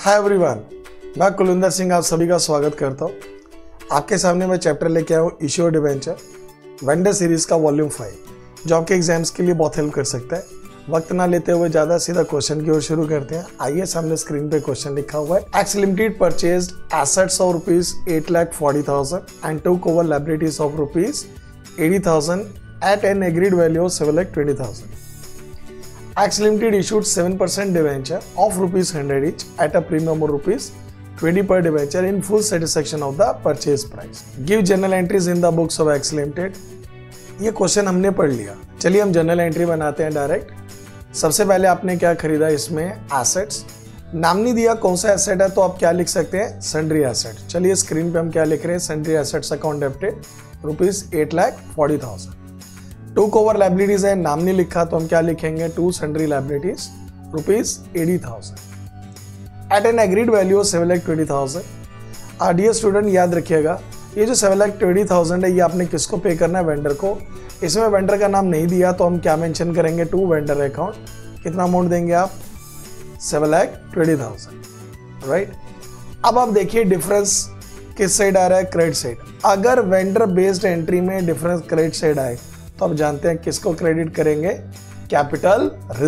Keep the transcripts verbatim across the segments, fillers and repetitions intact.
Hi everyone, मैं कुलविंदर सिंह आप सभी का स्वागत करता हूँ। आपके सामने मैं चैप्टर लेके आया हूँ इश्यू डिबेंचर वेंडर सीरीज का वॉल्यूम फाइव, जो आपके एग्जाम्स के लिए बहुत हेल्प कर सकता है। वक्त ना लेते हुए ज्यादा सीधा क्वेश्चन की ओर शुरू करते हैं। आइए, सामने स्क्रीन पे क्वेश्चन लिखा हुआ है। X limited purchased assets of rupees eight lakh forty thousand and took over liabilities of rupees eighty thousand at an agreed value of seven lakh twenty thousand. X Limited issued seven percent debenture of rupees one hundred each at a premium of rupees twenty per debenture in full satisfaction of the purchase price. Give journal entries in the books of X Limited. ये question हमने पढ़ लिया। चलिए हम journal entry बनाते हैं direct. सबसे पहले आपने क्या खरीदा, इसमें एसेट्स नाम नहीं दिया कौन सा एसेट है, तो आप क्या लिख सकते हैं, सन्ड्री एसेट। चलिए स्क्रीन पे हम क्या लिख रहे हैं, sundry assets account debited rupees eight lakh forty thousand. To over liabilities है, नाम नहीं लिखा तो हम क्या लिखेंगे, to sundry liabilities rupees eighty thousand at an agreed value of seven lakh twenty thousand. Dear student, याद रखिएगा ये जो सेवन लाख ट्वेंटी थाउजेंड है ये आपने किसको पे करना है, वेंडर को। इसमें वेंडर का नाम नहीं दिया तो हम क्या मेंशन करेंगे, टू वेंडर अकाउंट. कितना अमाउंट देंगे आप, seven lakh twenty thousand, right. अब आप देखिए डिफरेंस किस साइड आ रहा है, क्रेडिट साइड. अगर वेंडर बेस्ड एंट्री में डिफरेंस क्रेडिट साइड आए तो आप जानते हैं किसको क्रेडिट करेंगे, कैपिटल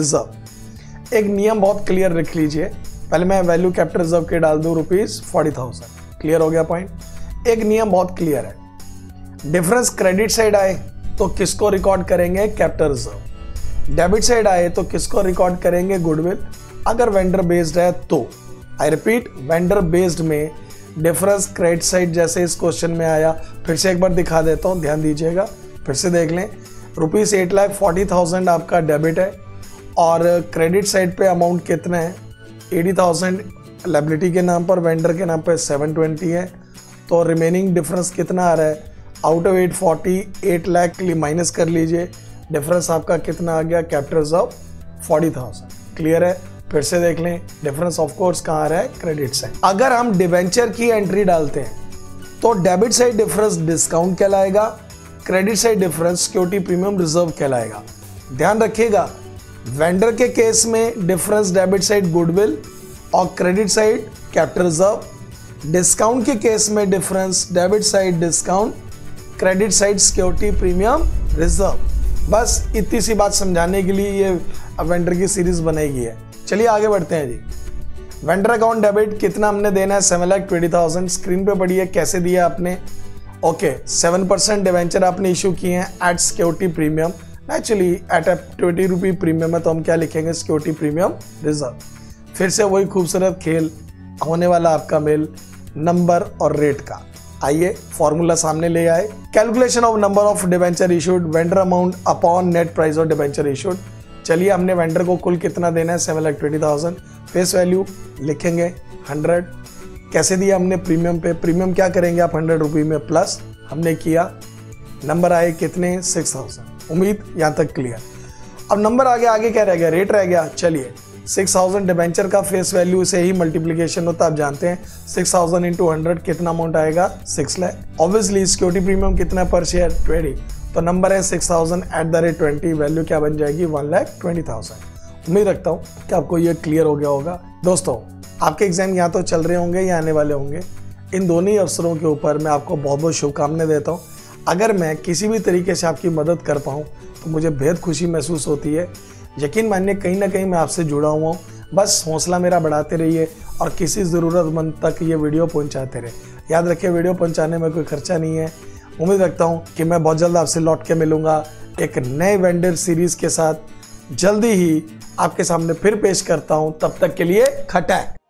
रिजर्व. एक नियम बहुत क्लियर रख लीजिए, पहले मैं वैल्यू कैपिटल रिजर्व के डाल दूं रुपीज फोर्टी थाउजेंड. क्लियर हो गया पॉइंट। एक नियम बहुत क्लियर है, डिफरेंस क्रेडिट साइड आए तो किसको रिकॉर्ड करेंगे, कैपिटल रिजर्व. डेबिट साइड आए तो किसको रिकॉर्ड करेंगे, गुडविल. अगर वेंडर बेस्ड है तो, आई रिपीट, वेंडर बेस्ड में डिफरेंस क्रेडिट साइड जैसे इस क्वेश्चन में आया, फिर से एक बार दिखा देता हूं, ध्यान दीजिएगा, फिर से देख लें. Rupees eight lakh forty thousand आपका डेबिट है और क्रेडिट साइड पे अमाउंट कितना है, एटी थाउजेंड लायबिलिटी के नाम पर, वेंडर के नाम पे सेवन ट्वेंटी है. तो रिमेनिंग डिफरेंस कितना आ रहा है, out of eight forty eight lakh minus कर लीजिए, डिफरेंस आपका कितना आ गया, capital reserve forty thousand. Clear है, फिर से देख लें, डिफरेंस ऑफ कोर्स कहाँ आ रहा है, क्रेडिट साइड. अगर हम डिबेंचर की एंट्री डालते हैं तो डेबिट साइड डिफरेंस डिस्काउंट कहलाएगा, credit side difference security premium reserve कहलाएगा. ध्यान रखिएगा, वेंडर के केस में डिफरेंस डेबिट साइड गुडविल और credit side capital reserve. Discount के केस में difference debit side discount, credit side security premium reserve. बस इतनी सी बात समझाने के लिए ये वेंडर की सीरीज बनाई गई है. चलिए आगे बढ़ते हैं जी. वेंडर अकाउंट डेबिट कितना हमने देना है, seven lakh twenty thousand. Screen पे पढ़िए कैसे दिया आपने. ओके, सेवन परसेंट डिवेंचर आपने इशू किए हैं at security premium. Actually at a twenty rupee premium है तो हम क्या लिखेंगे, सिक्योरिटी प्रीमियम रिजर्व. फिर से वही खूबसूरत खेल होने वाला आपका मेल नंबर और रेट का. आइए फॉर्मूला सामने ले आए. Calculation of number of debenture issued, vendor amount upon net price of debenture issued. चलिए हमने वेंडर को कुल कितना देना है, seven lakh twenty thousand. Face value लिखेंगे हंड्रेड. कैसे दिया हमने, प्रीमियम पे. प्रीमियम क्या करेंगे आप, हंड्रेड रुपी में प्लस हमने किया. नंबर आए कितने, सिक्स थाउजेंड. उम्मीद यहाँ तक क्लियर. अब नंबर आगे आगे क्या रह गया, रेट रह गया. चलिए सिक्स थाउजेंड डिबेंचर का फेस वैल्यू से ही मल्टीप्लीकेशन होता है, आप जानते हैं. सिक्स थाउजेंड इंटू हंड्रेड कितना अमाउंट आएगा, six lakh. Obviously security premium कितना पर शेयर, ट्वेंटी. तो नंबर है six thousand at the rate twenty, value क्या बन जाएगी, वन लाख ट्वेंटी थाउजेंड. उम्मीद रखता हूँ कि आपको ये क्लियर हो गया होगा. दोस्तों, आपके एग्जाम या तो चल रहे होंगे या आने वाले होंगे. इन दोनों ही अवसरों के ऊपर मैं आपको बहुत बहुत शुभकामनाएं देता हूँ. अगर मैं किसी भी तरीके से आपकी मदद कर पाऊँ तो मुझे बेहद खुशी महसूस होती है. यकीन मानिए कहीं ना कहीं मैं आपसे जुड़ा हुआ हूँ. बस हौसला मेरा बढ़ाते रहिए और किसी ज़रूरतमंद तक ये वीडियो पहुँचाते रहे. याद रखिए, वीडियो पहुँचाने में कोई खर्चा नहीं है. उम्मीद रखता हूँ कि मैं बहुत जल्द आपसे लौट के मिलूँगा एक नए वेंडर सीरीज़ के साथ. जल्दी ही आपके सामने फिर पेश करता हूँ. तब तक के लिए खटैक.